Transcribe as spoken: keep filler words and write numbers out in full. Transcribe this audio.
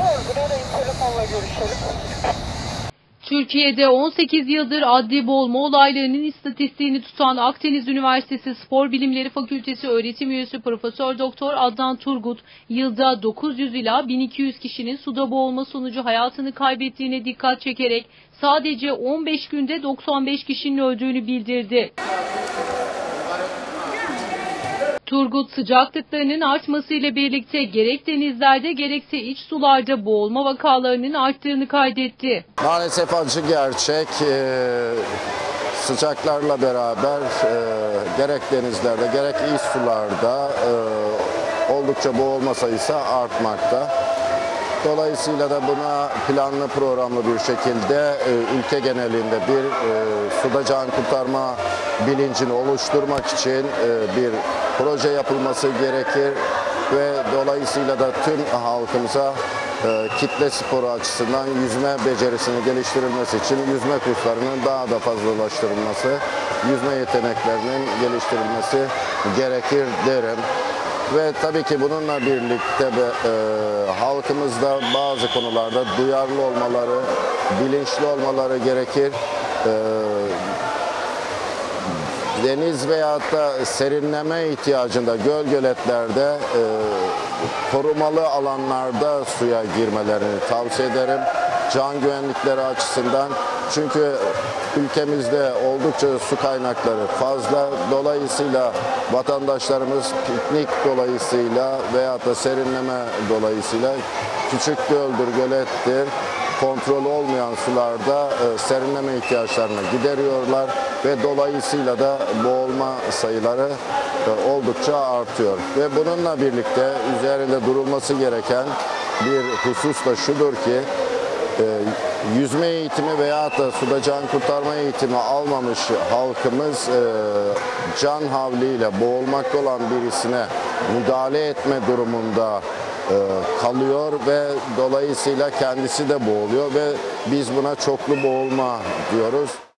Telefonla görüşelim. Türkiye'de on sekiz yıldır adli boğulma olaylarının istatistiğini tutan Akdeniz Üniversitesi Spor Bilimleri Fakültesi öğretim üyesi Profesör Doktor Adnan Turgut, yılda dokuz yüz ila bin iki yüz kişinin suda boğulma sonucu hayatını kaybettiğine dikkat çekerek sadece on beş günde doksan beş kişinin öldüğünü bildirdi. Turgut, sıcaklıklarının artmasıyla birlikte gerek denizlerde gerekse iç sularda boğulma vakalarının arttığını kaydetti. Maalesef acı gerçek, e, sıcaklarla beraber e, gerek denizlerde gerek iç sularda e, oldukça boğulma sayısı artmakta. Dolayısıyla da buna planlı programlı bir şekilde e, ülke genelinde bir e, suda can kurtarma bilincini oluşturmak için e, bir proje yapılması gerekir ve dolayısıyla da tüm halkımıza e, kitle sporu açısından yüzme becerisini geliştirilmesi için yüzme kurslarının daha da fazlalaştırılması, yüzme yeteneklerinin geliştirilmesi gerekir derim. Ve tabii ki bununla birlikte e, halkımızda bazı konularda duyarlı olmaları, bilinçli olmaları gerekir. E, deniz veyahut da serinleme ihtiyacında göl göletlerde e, korumalı alanlarda suya girmelerini tavsiye ederim. Can güvenlikleri açısından. Çünkü ülkemizde oldukça su kaynakları fazla. Dolayısıyla vatandaşlarımız piknik dolayısıyla veyahut da serinleme dolayısıyla küçük göldür, gölettir, kontrol olmayan sularda e, serinleme ihtiyaçlarını gideriyorlar ve dolayısıyla da boğulma sayıları e, oldukça artıyor. Ve bununla birlikte üzerinde durulması gereken bir husus da şudur ki, e, yüzme eğitimi veyahut da suda can kurtarma eğitimi almamış halkımız e, can havliyle boğulmakta olan birisine müdahale etme durumunda e, kalıyor ve dolayısıyla kendisi de boğuluyor ve biz buna çoklu boğulma diyoruz.